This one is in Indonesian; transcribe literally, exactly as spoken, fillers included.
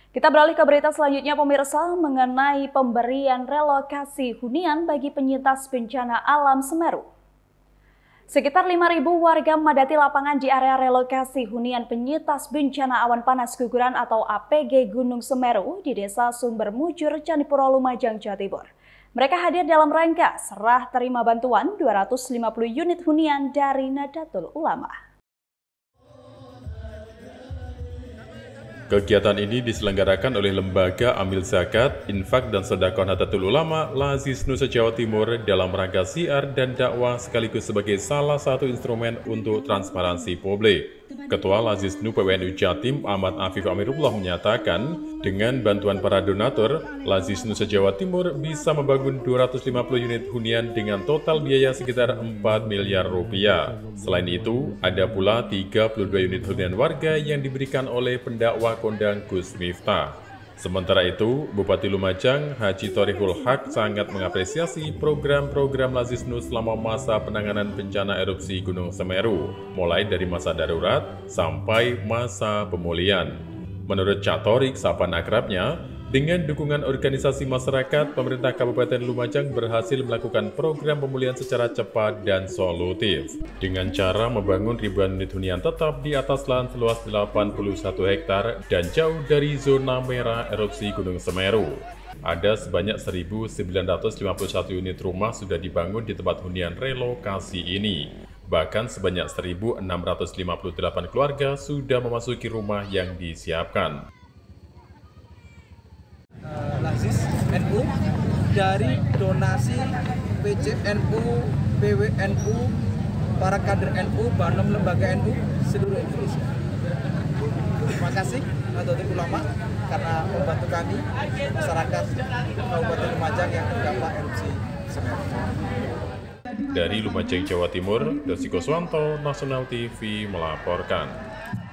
Kita beralih ke berita selanjutnya pemirsa mengenai pemberian relokasi hunian bagi penyintas bencana alam Semeru. Sekitar lima ribu warga memadati lapangan di area relokasi hunian penyintas bencana awan panas guguran atau A P G Gunung Semeru di Desa Sumber Mujur, Candipuro, Lumajang, Jawa Timur. Mereka hadir dalam rangka serah terima bantuan dua ratus lima puluh unit hunian dari Nahdlatul Ulama. Kegiatan ini diselenggarakan oleh Lembaga Amil Zakat, Infak dan Sedekah Nahdlatul Ulama Lazis Nusa Jawa Timur dalam rangka siar dan dakwah sekaligus sebagai salah satu instrumen untuk transparansi publik. Ketua Lazis Nu P W N U Jatim Ahmad Afif Amirullah menyatakan, dengan bantuan para donatur, Lazis Nusa Jawa Timur bisa membangun dua ratus lima puluh unit hunian dengan total biaya sekitar empat miliar rupiah. Selain itu, ada pula tiga puluh dua unit hunian warga yang diberikan oleh pendakwa kondang Gus Miftah. Sementara itu, Bupati Lumajang Haji Thoriqul Haq sangat mengapresiasi program-program Lazis Nu selama masa penanganan bencana erupsi Gunung Semeru, mulai dari masa darurat sampai masa pemulihan. Menurut Cak Thorik, sapaan akrabnya, dengan dukungan organisasi masyarakat, pemerintah Kabupaten Lumajang berhasil melakukan program pemulihan secara cepat dan solutif. Dengan cara membangun ribuan unit hunian tetap di atas lahan seluas delapan puluh satu hektar dan jauh dari zona merah erupsi Gunung Semeru. Ada sebanyak seribu sembilan ratus lima puluh satu unit rumah sudah dibangun di tempat hunian relokasi ini. Bahkan sebanyak seribu enam ratus lima puluh delapan keluarga sudah memasuki rumah yang disiapkan. Lazis N U dari donasi P C N U, P W N U, para kader N U, Banom lembaga N U seluruh Indonesia. Terima kasih Nahdlatul Ulama karena membantu kami masyarakat Kabupaten Lumajang yang terdampak erupsi Semeru. Dari Lumajang, Jawa Timur, Dosiko Swanto, Nasional T V melaporkan.